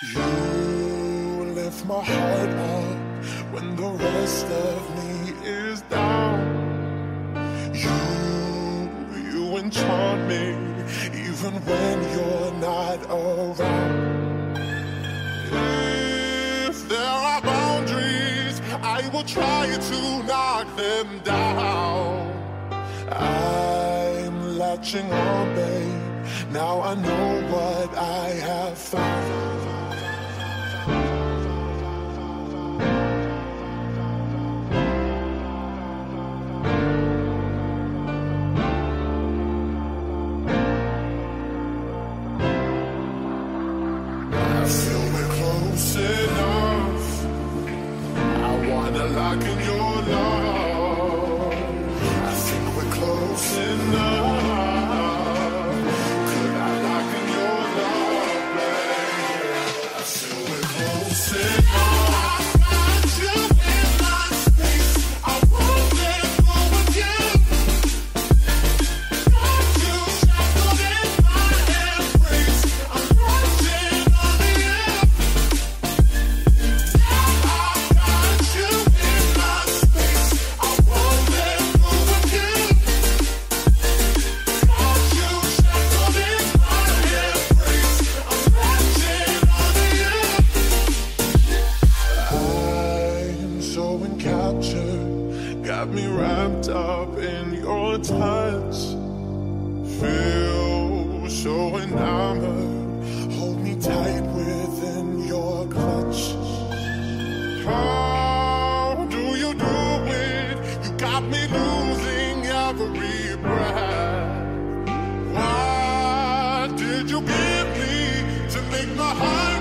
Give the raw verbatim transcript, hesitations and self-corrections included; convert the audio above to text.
You lift my heart up when the rest of me is down. You, you enchant me even when you're not around. If there are boundaries, I will try to knock them down. I'm latching on, babe. Now I know what I have found. I feel we're close enough. I wanna lock in your love. I think we're close enough. Could I lock in your love, babe? I feel we're close enough. Got me wrapped up in your touch. Feel so enamored. Hold me tight within your clutch. How do you do it? You got me losing every breath. What did you give me to make my heart